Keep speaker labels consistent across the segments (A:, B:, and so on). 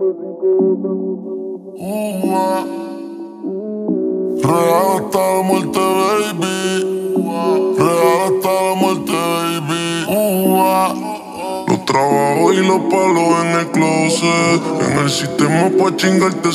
A: Real hasta la muerte, baby. Real hasta la muerte, baby. Los trabajos y los palos en el closet. En el sistema pa' chingarte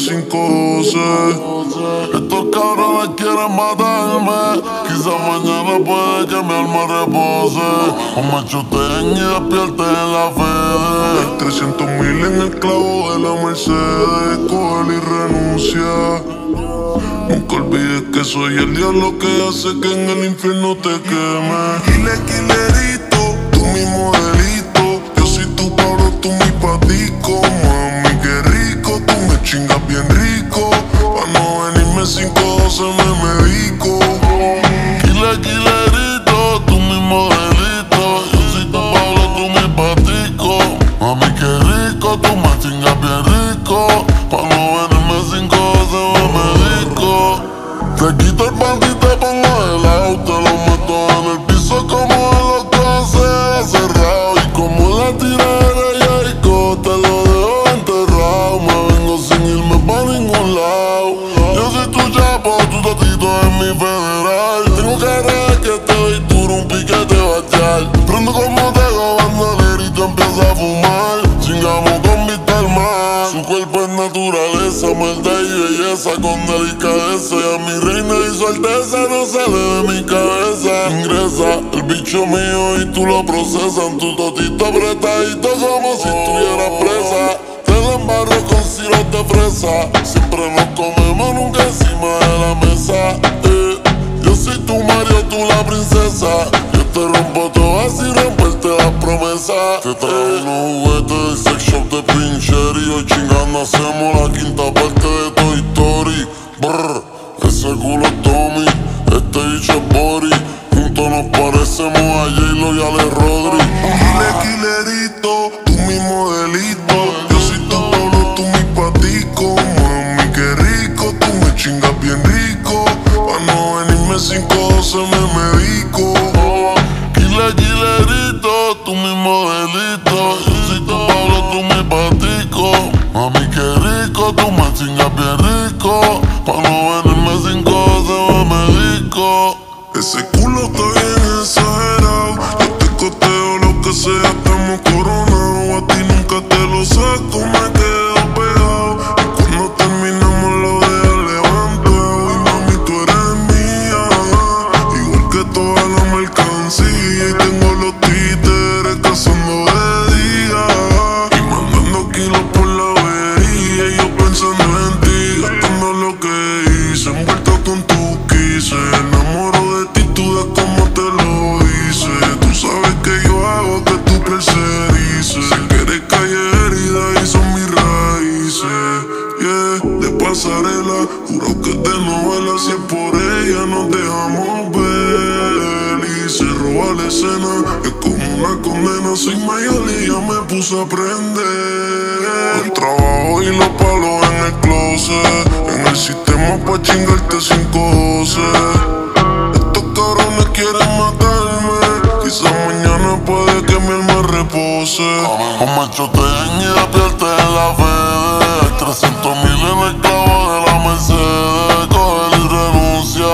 A: 512. Estos cabrones quieren matarme. Quizás mañana puede que mi alma repose. O me chuteen y despierten en la fe. 300.000 en el clavo de la Mercedes. Coge y renuncia. Nunca olvides que soy el diablo que hace que en el infierno te queme. Quilerito, tú mi modelito. Yo soy tu Pablo, tú mi patico. Mami, qué rico, tú me chingas bien rico. Pa' no venirme 512 me medico. Quilerito, tú mi modelito. Yo soy tu Pablo, tú mi patico. Mami, qué rico, tú me chingas bien rico. Pa' no venirme 512 me medico. Te quito el panty y te pongo el auto. Te lo meto en el piso como en los clases cerrado. Y como la tiré de Jayco, te lo dejo enterrado. Me vengo sin irme pa' ningún lado. Yo soy tu chapo, tu totito es mi federal. Tengo cara que te doy duro, un piquete bachal. Prendo como tego bandolerito, empieza a fumar. Chingamos con vista al mar. Su cuerpo es naturaleza, maldad y belleza con delicadeza. Y a mi reina y su alteza no sale de mi cabeza. Ingresa el bicho mío y tú lo procesas. Tu totito apretadito como si estuvieras presa. Te lo embarro con sirope de fresa. Siempre nos comemos, nunca encima de la mesa. Yo soy tu Mario, tú la princesa. Yo te rompo todas y romperte las promesas. Te traigo unos juguetes del sex shop de Pincher. Y hoy chingando hacemos la quinta parte de Toy Story. Brr, ese culo es Tommy, este bicho es Bori. Juntos nos parecemos a J-Lo y Ale Rodri. Quilerito, tú mi modelito. Yo soy tu Pablo, tú mi patico. Mami, qué rico, tú me chingas bien rico. Pa' no venirme 512 me medico. Quilerito, tú mi modelito. Yo soy tu Pablo, tú mi patico. Mami, qué rico, tú me chingas bien rico. Pa' no venirme 512 me medico. Ese culo está bien exagerado. Yo te costeo lo que sea, estamos coronados. A ti nunca te lo saco, me quedo pegado. Y cuando terminamos lo dejas levantado. Y mami, tú eres mía, igual que toda la mercancía. Y tengo los títeres cazando de día y mandando kilos por la avería. Y yo pensando en ti, gastando lo que hice, envuelto con tu quise. Enamoro de ti, tú das como te lo hice. Tú sabes que yo hago que tú perseguices. Sé que eres calle herida y son mis raíces. Yeah, de pasarela, juro que es de novela. Si es por ella nos dejamos ver. Y se roba la escena, es como una condena. Soy mayor y ya me puse a aprender. Los trabajos y los palos en el closet. En el sistema pa' chingarte 512. Estos cabrones quieren matarme. Quizás mañana puede que mi alma repose. O me choteen y despierten en la fe. 300.000 en el clavo de la Mercedes. Coge y renuncia.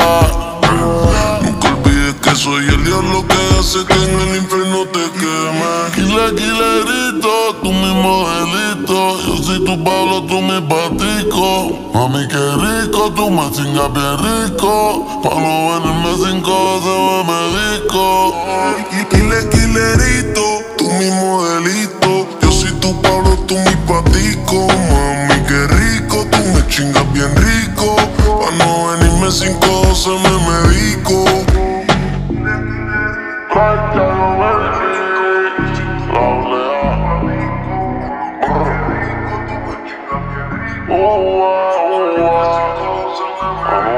A: Nunca olvides que soy el diablo que hace que en el infierno te queme. Quilerito, tú mi modelito. Yo soy tu Pablo, tú mi patico. Mami, qué rico, tú me chingas bien rico. Pa' no venirme 512 me medico. Quilerito, tú mi modelito. Yo soy tu Pablo, tú mi patico. Mami, qué rico, tú me chingas bien rico. Pa' no venirme 512 me medico. Oh,